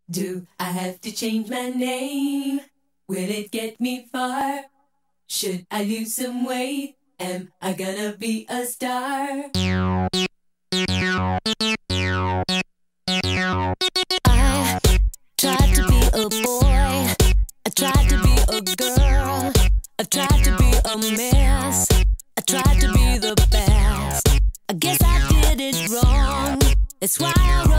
Do I have to change my name? Will it get me far? Should I lose some weight? Am I gonna be a star? I tried to be a boy, I tried to be a girl, I tried to be a mess, I tried to be the best. I guess I did it wrong, that's why I